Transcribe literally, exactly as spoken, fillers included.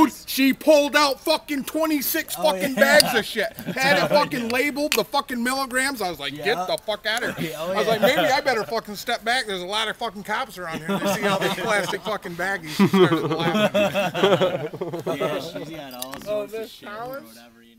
Dude, she pulled out fucking twenty-six oh, fucking yeah. bags of shit. Had it fucking labeled, the fucking milligrams. I was like, yeah. get the fuck out of here. Oh, I was yeah. like, maybe I better fucking step back. There's a lot of fucking cops around here. They see all these plastic fucking baggies. She started laughing. Yeah, she's got all sorts oh, of shit or whatever, you know.